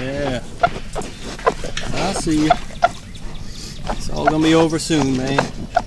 Yeah. I see you. It's all gonna be over soon, man.